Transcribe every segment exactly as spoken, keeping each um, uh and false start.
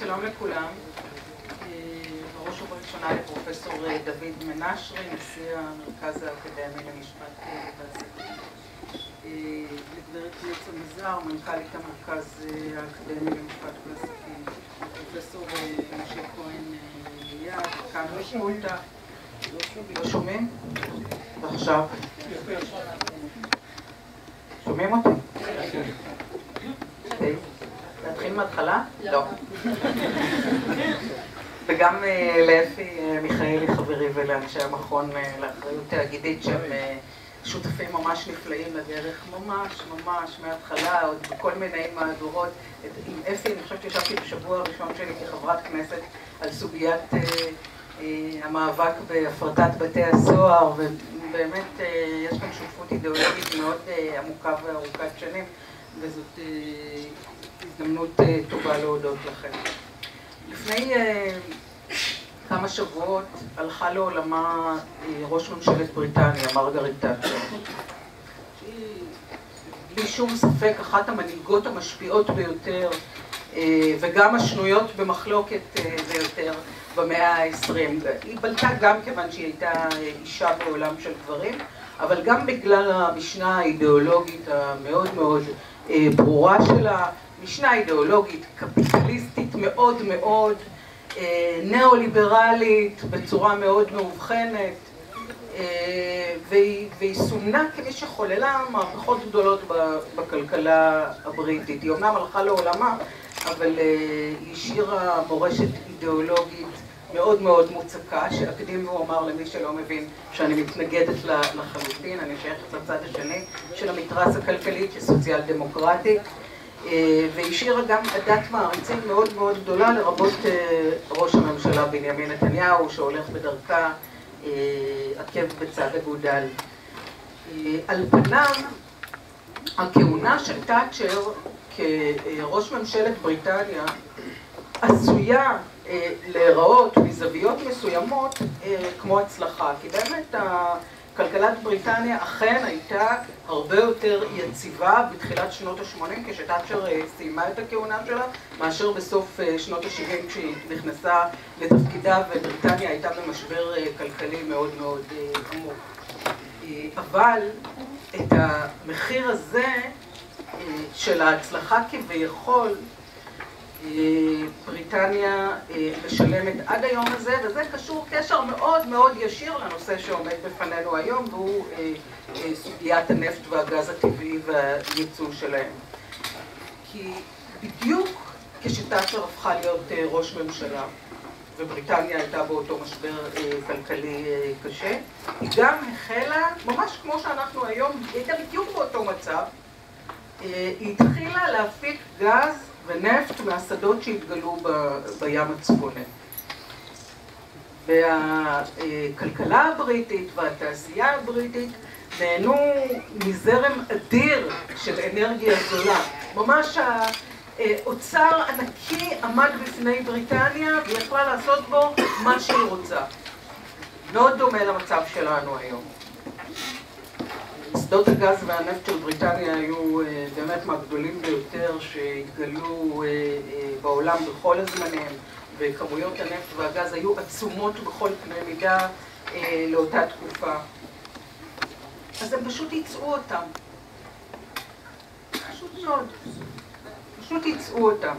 שלום לכולם. בראש ובראשונה לפרופסור דוד מנשרי, נשיא המרכז האקדמי למשפט ועסקים. לגברת ניצה מזר, מנכ"לית המרכז האקדמי למשפט ועסקים. פרופסור משה כהן ליד, כאן ושמולתה. לא שומעים? ועכשיו? שומעים אותי? להתחיל מההתחלה? לא. וגם לאפי מיכאלי חברי ולאנשי המכון לאחריות תאגידית שהם שותפים ממש נפלאים לדרך, ממש ממש מההתחלה, עוד בכל מיני מהדורות. עם אפי אני חושבת שישבתי בשבוע הראשון שלי כחברת כנסת על סוגיית המאבק בהפרטת בתי הסוהר, ובאמת יש כאן שותפות אידיאולוגית מאוד עמוקה וארוכת שנים, וזאת הזדמנות טובה להודות לכם. לפני כמה שבועות הלכה לעולמה ראש ממשלת בריטניה, מרגרט תאצ'ר. בלי שום ספק אחת המנהיגות המשפיעות ביותר וגם השנויות במחלוקת ביותר במאה העשרים. היא בלטה גם כיוון שהיא הייתה אישה בעולם של גברים, אבל גם בגלל המשנה האידיאולוגית המאוד מאוד ברורה שלה, משנה אידיאולוגית קפיטליסטית מאוד מאוד, ניאו-ליברלית בצורה מאוד מאובחנת, והיא, והיא סומנה כמי שחוללה מהפכות גדולות בכלכלה הבריטית. היא אומנם הלכה לעולמה, אבל היא השאירה מורשת אידיאולוגית מאוד מאוד מוצקה, שאקדים ואומר למי שלא מבין שאני מתנגדת לחלוטין. אני שייכת לצד השני של המתרס הכלכלי כסוציאל דמוקרטית, והשאירה גם עדת מעריצים מאוד מאוד גדולה, לרבות ראש הממשלה בנימין נתניהו, שהולך בדרכה עקב בצד אגודל. על פניו, הכהונה של תאצ'ר כראש ממשלת בריטניה עשויה להיראות מזוויות מסוימות כמו הצלחה, כי באמת כלכלת בריטניה אכן הייתה הרבה יותר יציבה בתחילת שנות ה-שמונים כשתאצ'ר סיימה את הכהונה שלה, מאשר בסוף שנות ה-שבעים כשהיא נכנסה לתפקידה ובריטניה הייתה במשבר כלכלי מאוד מאוד עמוק. אבל את המחיר הזה של ההצלחה כביכול בריטניה משלמת עד היום הזה, וזה קשור קשר מאוד מאוד ישיר לנושא שעומד בפנינו היום, והוא סוגיית הנפט והגז הטבעי והייצוא שלהם. כי בדיוק כשתאצ'ר הפכה להיות ראש ממשלה, ובריטניה הייתה באותו משבר כלכלי קשה, היא גם החלה, ממש כמו שאנחנו היום, היא הייתה בדיוק באותו מצב, היא התחילה להפיק גז ונפט מהשדות שהתגלו בים הצפוני. והכלכלה הבריטית והתעשייה הבריטית נהנו מזרם אדיר של אנרגיה זולה. ממש האוצר ענקי עמד בפני בריטניה והיא יכלה לעשות בו מה שהיא רוצה. מאוד דומה למצב שלנו היום. שדות הגז והנפט של בריטניה היו באמת מהגדולים ביותר שהתגלו בעולם בכל הזמנים, וכמויות הנפט והגז היו עצומות בכל קנה מידה לאותה תקופה. אז הם פשוט ייצאו אותם. פשוט מאוד. פשוט ייצאו אותם.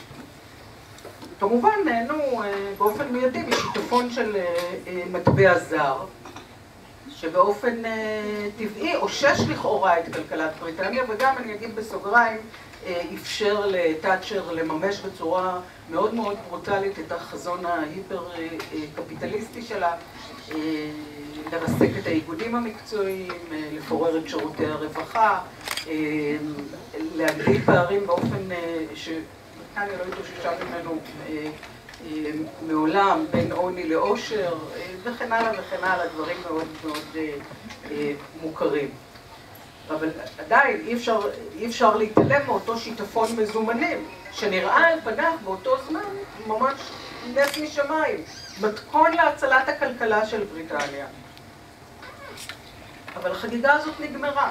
כמובן נהנו באופן מיידי בשיטפון של מטבע זר, שבאופן טבעי אושש לכאורה את כלכלת בריטניה, וגם אני אגיד בסוגריים, אפשר לתאצ'ר לממש בצורה מאוד מאוד ברוטלית את החזון ההיפר-קפיטליסטי שלה, לרסק את האיגודים המקצועיים, לפורר את שירותי הרווחה, להגדיל פערים באופן שבריטניה לא התאוששה ממנו מעולם, בין עוני לעושר, וכן הלאה וכן הלאה, דברים מאוד מאוד מוכרים. אבל עדיין אי אפשר, אי אפשר להתעלם מאותו שיטפון מזומנים, שנראה על פניו באותו זמן ממש נס משמיים, מתכון להצלת הכלכלה של בריטניה. אבל החגיגה הזאת נגמרה.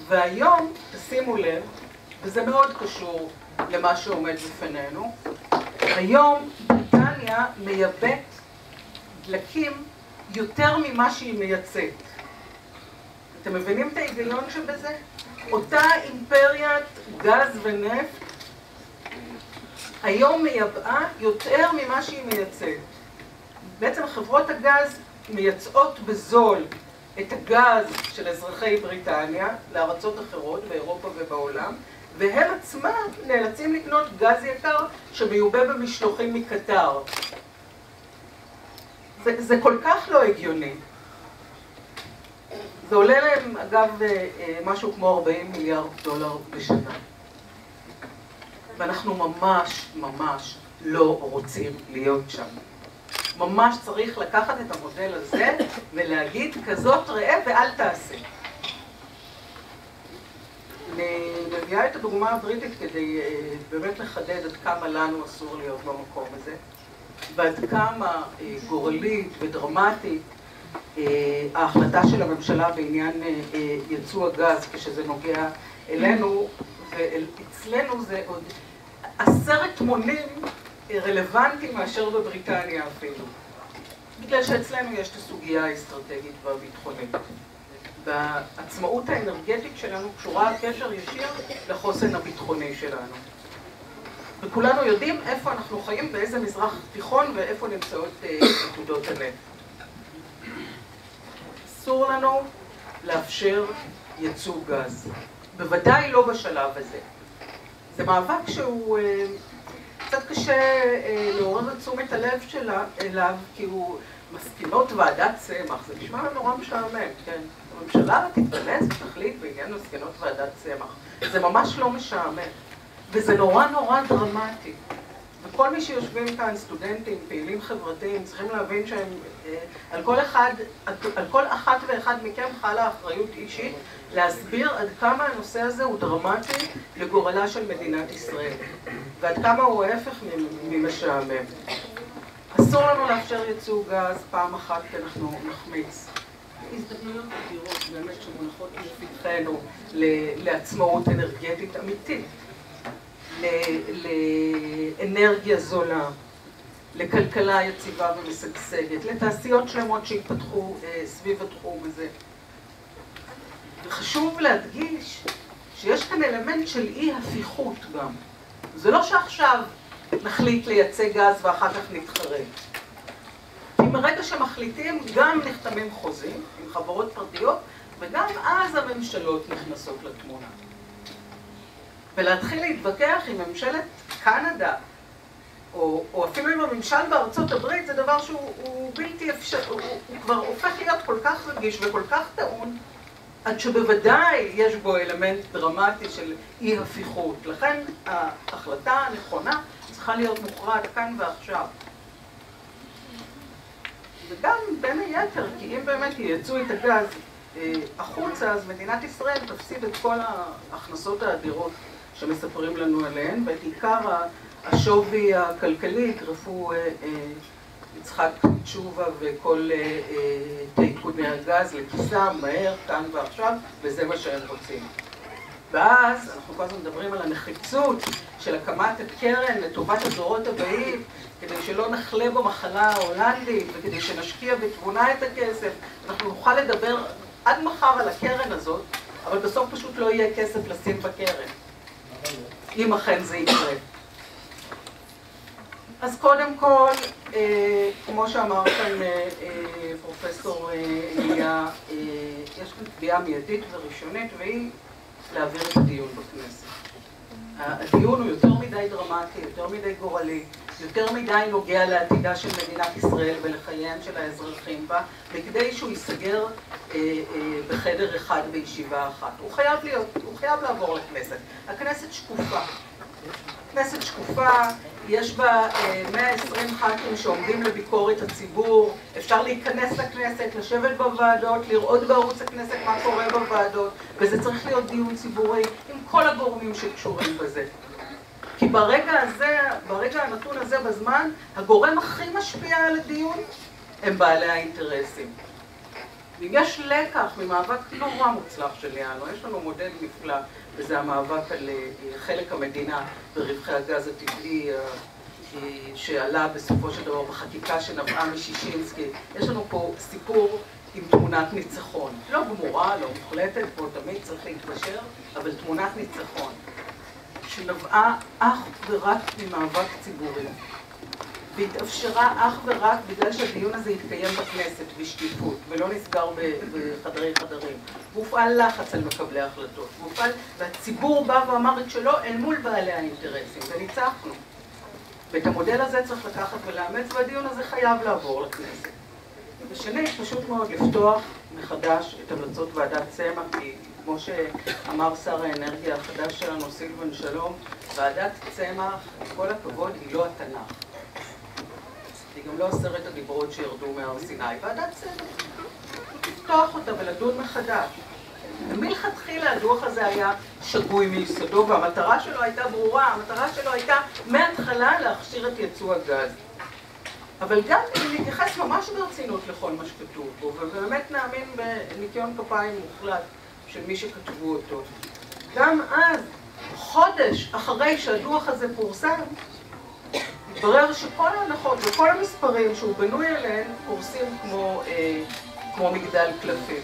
והיום, תשימו לב, וזה מאוד קשור למה שעומד בפנינו, היום בריטניה מייבאת דלקים יותר ממה שהיא מייצאת. אתם מבינים את ההיגיון שבזה? אותה אימפריית גז ונפט היום מייבאה יותר ממה שהיא מייצאת. בעצם חברות הגז מייצאות בזול את הגז של אזרחי בריטניה לארצות אחרות באירופה ובעולם, והם עצמם נאלצים לקנות גז יקר שמיובא במשלוחים מקטר. זה, זה כל כך לא הגיוני. זה עולה להם, אגב, משהו כמו ארבעים מיליארד דולר בשנה. ואנחנו ממש ממש לא רוצים להיות שם. ממש צריך לקחת את המודל הזה ולהגיד כזאת ראה ואל תעשה. אני מביאה את הדוגמה הבריטית כדי באמת לחדד עד כמה לנו אסור להיות במקום הזה, ועד כמה גורלית ודרמטית ההחלטה של הממשלה בעניין ייצוא הגז כשזה נוגע אלינו, ואצלנו זה עוד עשרת מונים רלוונטי מאשר בבריטניה אפילו. בגלל שאצלנו יש את הסוגיה האסטרטגית והביטחונית. והעצמאות האנרגטית שלנו קשורה קשר ישיר לחוסן הביטחוני שלנו. וכולנו יודעים איפה אנחנו חיים, באיזה מזרח תיכון ואיפה נמצאות נקודות הלב. אסור לנו לאפשר ייצוא גז. בוודאי לא בשלב הזה. זה מאבק שהוא קצת קשה לעורר את תשומת הלב שלה אליו, כי הוא מסקנות ועדת צמח. זה נשמע נורא משעמם, כן? הממשלה תתכנס ותחליט בעניין מסקנות ועדת צמח. זה ממש לא משעמם, וזה נורא נורא דרמטי. וכל מי שיושבים כאן, סטודנטים, פעילים חברתיים, צריכים להבין שהם, על כל אחד, על כל אחת ואחד מכם חלה אחריות אישית להסביר עד כמה הנושא הזה הוא דרמטי לגורלה של מדינת ישראל, ועד כמה הוא ההפך ממשעמם. אסור לנו לאפשר ייצוא גז פעם אחת כי אנחנו נחמיץ. הזדמנויות אדירות באמת שמונחות לפתחנו לעצמאות אנרגטית אמיתית, לאנרגיה זולה, לכלכלה יציבה ומשגשגת, לתעשיות שלמות שהתפתחו סביב התחום הזה. וחשוב להדגיש שיש כאן אלמנט של אי הפיכות גם. זה לא שעכשיו נחליט לייצא גז ואחר כך נתחרט. כי מרגע שמחליטים גם נחתמים חוזים עם חברות פרטיות, וגם אז הממשלות נכנסות לתמונה. ולהתחיל להתווכח עם ממשלת קנדה, או, או אפילו עם הממשל בארצות הברית, זה דבר שהוא בלתי אפשר, הוא, הוא כבר הופך להיות כל כך רגיש וכל כך טעון, עד שבוודאי יש בו אלמנט דרמטי של אי הפיכות. לכן ההחלטה הנכונה צריכה להיות מוכרעת כאן ועכשיו. וגם בין היתר, כי אם באמת ייצאו את הגז החוצה, אז מדינת ישראל תפסיד את כל ההכנסות האדירות שמספרים לנו עליהן, ואת עיקר השווי הכלכלי יגרפו יצחק תשובה וכל טייקוני הגז לכיסם, מהר, כאן ועכשיו, וזה מה שהם רוצים. ואז אנחנו כל הזמן מדברים על הנחיצות של הקמת הקרן לטובת הדורות הבאים, כדי שלא נחלה במחלה ההולנדית וכדי שנשקיע בתבונה את הכסף. אנחנו נוכל לדבר עד מחר על הקרן הזאת, אבל בסוף פשוט לא יהיה כסף לשים בקרן, אם אכן זה יקרה. אז קודם כל, אה, כמו שאמר כאן אה, פרופסור אליה, אה, יש כאן תביעה מיידית וראשונית, והיא להעביר את הדיון בכנסת. הדיון הוא יותר מדי דרמטי, יותר מדי גורלי, יותר מדי נוגע לעתידה של מדינת ישראל ולחייהם של האזרחים בה, וכדי שהוא ייסגר אה, אה, בחדר אחד בישיבה אחת. הוא חייב להיות, הוא חייב לעבור לכנסת. הכנסת שקופה. כנסת שקופה, יש בה מאה ועשרים ח"כים שעומדים לביקורת הציבור, אפשר להיכנס לכנסת, לשבת בוועדות, לראות בערוץ הכנסת מה קורה בוועדות, וזה צריך להיות דיון ציבורי עם כל הגורמים שקשורים בזה. כי ברגע הזה, ברגע הנתון הזה בזמן, הגורם הכי משפיע על הדיון הם בעלי האינטרסים. ויש לקח ממאבק נורא מוצלח של יענו, יש לנו מודל נפלא, וזה המאבק על חלק המדינה ברווחי הגז הטבעי שעלה בסופו של דבר בחקיקה שנבעה משישינסקי. יש לנו פה סיפור עם תמונת ניצחון. לא גמורה, לא מוחלטת, פה תמיד צריך להתפשר, אבל תמונת ניצחון. שנבעה אך ורק ממאבק ציבורי. והתאפשרה אך ורק בגלל שהדיון הזה התקיים בכנסת בשקיפות, ולא נסגר בחדרי חדרים. והופעל לחץ על מקבלי ההחלטות. והופעל, והציבור בא ואמר את שלו אל מול בעלי האינטרסים, וניצחנו. ואת המודל הזה צריך לקחת ולאמץ, והדיון הזה חייב לעבור לכנסת. ושני, פשוט מאוד לפתוח מחדש את המלצות ועדת צמח, כי כמו שאמר שר האנרגיה החדש שלנו, סילבן שלום, ועדת צמח, עם כל הכבוד, היא לא התנ"ך. היא גם לא עשרת הדיברות שירדו מהר סיני. ועדת צמח, לפתוח אותה ולדון מחדש. מלכתחילה הדוח הזה היה שגוי מיסודו, והמטרה שלו הייתה ברורה, המטרה שלו הייתה מההתחלה להכשיר את ייצוא הגז. אבל גם להתייחס ממש ברצינות לכל מה שכתוב בו, ובאמת נאמין בניקיון כפיים מוחלט של מי שכתבו אותו. גם אז, חודש אחרי שהדוח הזה פורסם, התברר שכל ההנחות וכל המספרים שהוא בנוי עליהן פורסים כמו, אה, כמו מגדל קלפים.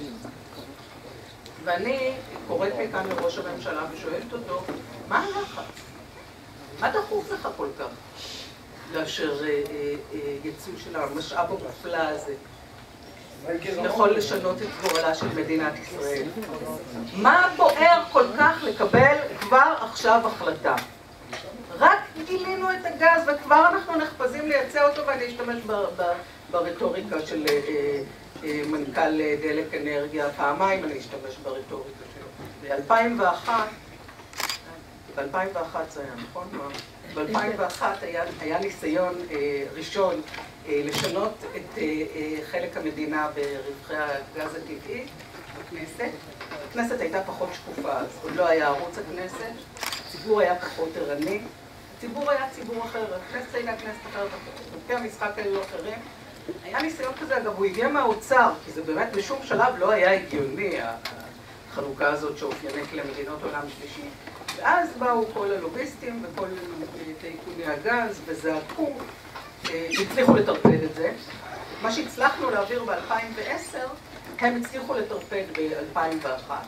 ואני קוראת מכאן לראש הממשלה ושואלת אותו, מה הלחץ? מה דחוף לך כל כך? לאשר אה, אה, ייצוא של המשאב המופלא הזה יכול לשנות את גורלה של מדינת ישראל. מה בוער כל כך לקבל כבר עכשיו החלטה? רק גילינו את הגז וכבר אנחנו נחפזים לייצא אותו, ואני אשתמש ברטוריקה של אה, אה, מנכ"ל דלק אנרגיה, פעמיים אני אשתמש ברטוריקה שלו. ב-אלפיים ואחת, ב-אלפיים ואחת זה היה, נכון? ב-אלפיים ואחת היה, היה ניסיון אה, ראשון אה, לשנות את אה, אה, חלק המדינה ברווחי הגז הטבעי בכנסת. הכנסת הייתה פחות שקופה, אז עוד לא היה ערוץ הכנסת, הציבור היה פחות ערני, הציבור היה ציבור אחר, הכנסת הייתה כנסת אחרת, חוקי המשחק היו אחרים. היה ניסיון כזה, אגב, הוא הגיע מהאוצר, כי זה באמת בשום שלב לא היה הגיוני, החלוקה הזאת שאופיינית למדינות עולם שלישי. ואז באו כל הלוביסטים וכל טייקוני הגז וזעקו, הצליחו לטרפד את זה. מה שהצלחנו להעביר ב-אלפיים ועשר, הם הצליחו לטרפד ב-אלפיים ואחת.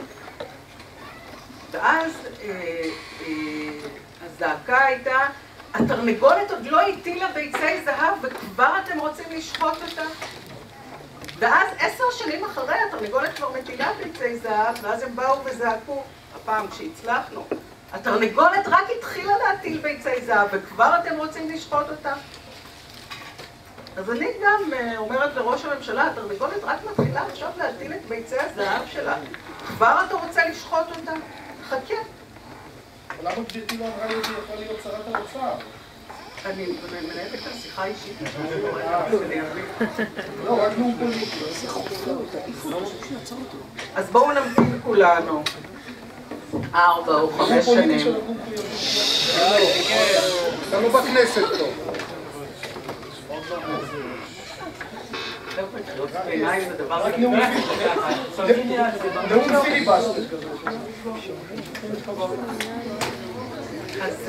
ואז אה, אה, הזעקה הייתה, התרנגולת עוד לא הטילה ביצי זהב וכבר אתם רוצים לשחוט אותה? ואז עשר שנים אחרי התרנגולת כבר מטילה ביצי זהב, ואז הם באו וזעקו, הפעם כשהצלחנו, התרנגולת רק התחילה להטיל ביצי זהב וכבר אתם רוצים לשחוט אותה? אז אני גם אומרת לראש הממשלה, התרנגולת רק מתחילה עכשיו להטיל את ביצי הזהב שלה, כבר אתה רוצה לשחוט אותה? חכה. למה גברתי לא אמרה לי שזה יכול להיות שרת האוצר? אני מנהלת כאן שיחה אישית. לא, רק נאום פוליטי. אז בואו נמתין כולנו ארבע או חמש שנים. אתה לא בכנסת פה. רק נאום פיליבסטר. אז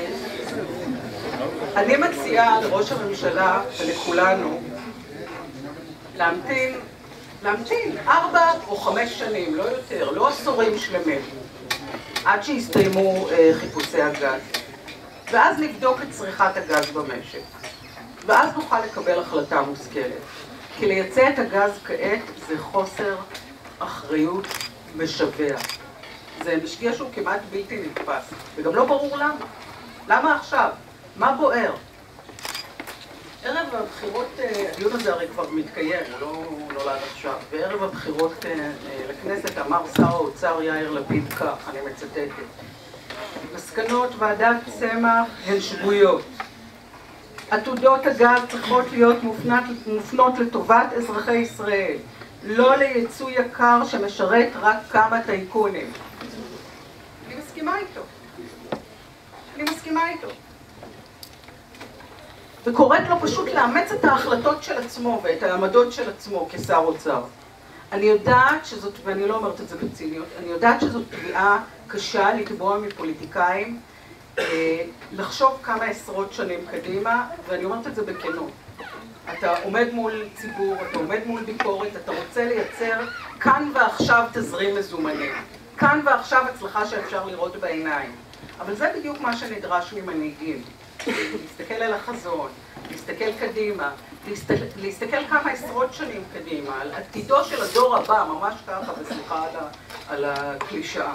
אני מציעה לראש הממשלה ולכולנו להמתין, להמתין ארבע או חמש שנים, לא יותר, לא עשורים שלמים, עד שיסתיימו חיפושי הגז, ואז לבדוק את צריכת הגז במשק, ואז נוכל לקבל החלטה מושכלת. כי לייצא את הגז כעת זה חוסר אחריות משווע. זה משקיע שהוא כמעט בלתי נתפס, וגם לא ברור למה. למה עכשיו? מה בוער? ערב הבחירות, הדיון הזה הרי כבר מתקיים, לא נולד עכשיו, בערב הבחירות לכנסת אמר שר האוצר יאיר לפיד כך, אני מצטטת: מסקנות ועדת צמח הן שגויות. עתודות הגז צריכות להיות מופנות, מופנות לטובת אזרחי ישראל, לא לייצוא יקר שמשרת רק כמה טייקונים. אני מסכימה איתו. אני מסכימה איתו. וקוראת לו פשוט לאמץ את ההחלטות של עצמו ואת העמדות של עצמו כשר אוצר. אני יודעת שזאת, ואני לא אומרת את זה בציניות, אני יודעת שזאת תביעה קשה לתבוע מפוליטיקאים לחשוב כמה עשרות שנים קדימה, ואני אומרת את זה בכנות. אתה עומד מול ציבור, אתה עומד מול ביקורת, אתה רוצה לייצר כאן ועכשיו תזרים מזומנים. כאן ועכשיו הצלחה שאפשר לראות בעיניים. אבל זה בדיוק מה שנדרש ממנהיגים. להסתכל על החזון, להסתכל קדימה, להסתכל, להסתכל כמה עשרות שנים קדימה, על עתידו של הדור הבא, ממש ככה, וסליחה על, על הקלישאה.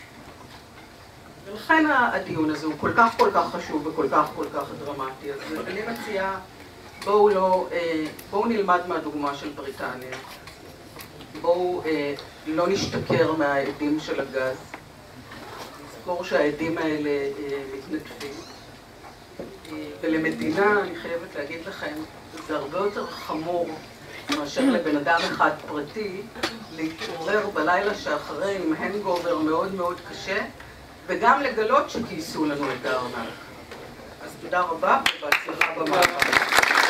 ולכן הדיון הזה הוא כל כך כל כך חשוב וכל כך כל כך דרמטי. אז אני מציעה, בואו לא, בואו נלמד מהדוגמה של בריטניה. בואו לא נשתכר מהעדים של הגז. נזכור שהעדים האלה מתנדפים. ולמדינה, אני חייבת להגיד לכם, זה הרבה יותר חמור מאשר לבן אדם אחד פרטי להתעורר בלילה שאחרי עם הנגובר מאוד מאוד קשה, וגם לגלות שגייסו לנו את הארנק. אז תודה רבה ובהצלחה במאבק.